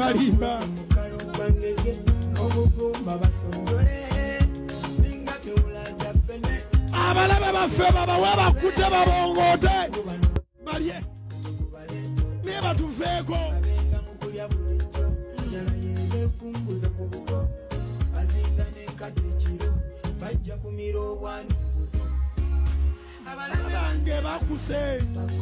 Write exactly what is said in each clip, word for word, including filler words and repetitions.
balimba abalabe baffe babawe bakutte babongote balye naye batuveeko abange bakuse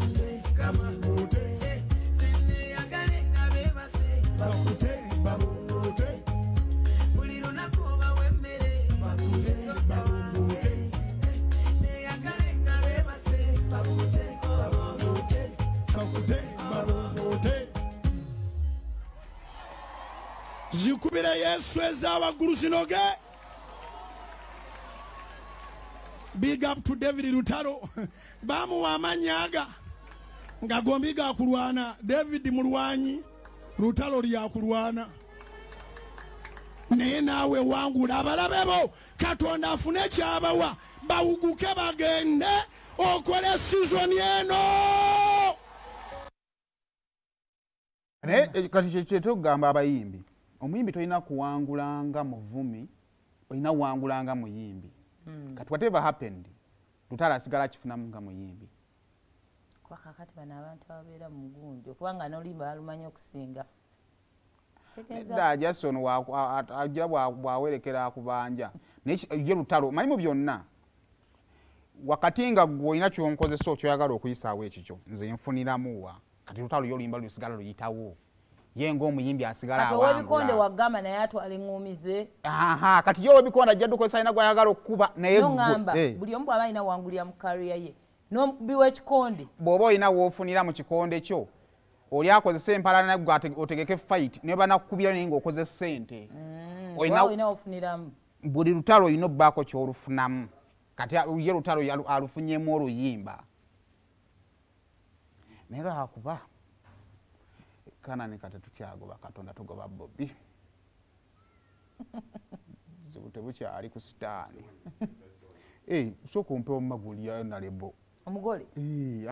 bakute babongote buli lunaku bawemmere bakute babongote neyagale nga bebase bakute babongote bakute babongote zikubire Yesu ez'awaggulu zinoge. Big up to David Lutalo. Bamu wa manyaga nga gombi ga kulwana. David mulwanyi Lutalo lya kulwana. Naye nawe wangula abalabebo Katonda afune kyabawa bawuguke bagende okole season eno. Ne kati kyeto gamba abayimbi. Omuyimbi toyina kuwangulanga muvumi, oyina wangulanga muyimbi. Mm. Kati whatever happened, Lutalo asigala kifunamu nga muyimbi. Kwa kakati bana abantu ababeera mu gunjo kubanga n'olimba balumanyi okusinga. Nedda Jason ajja bwawerekera akubanja. Naye Lutalo manyi mu byonna. Wakati nga gwe olina kyonkozesa okyoyagala okuyisaawo ekikyo nze nfuniramuwa. Kati Lutalo y'olimba lusigala luyitawo. Yengo omuyimbi asigala awangula. Kati webikonde wagamba naye atwala engumize. Aha, kati yo webikonde ajja dukozesa ina gwayagala okuba naye no ngamba hey. Buli omu aba ina wangulya mu career ye. No biwe kikonde. Bobo ina wofunira mu kikonde kyo. Oli akozesa empalana gwa otegeke fight ne bana kukubira ningo okoze sente. Mm, oyina ina ofuniramu. Buli Lutalo ino bako kyo olufunamu. Kati ye Lutalo alufunyemu oluyimba. Nera hakuba. Kana ni kati tukyagoba Katonda tugoba Bobi. Zibute bucha ali ku sitaani. Eh, so kumpe omaguli ya nalebo. Omugole? Eh.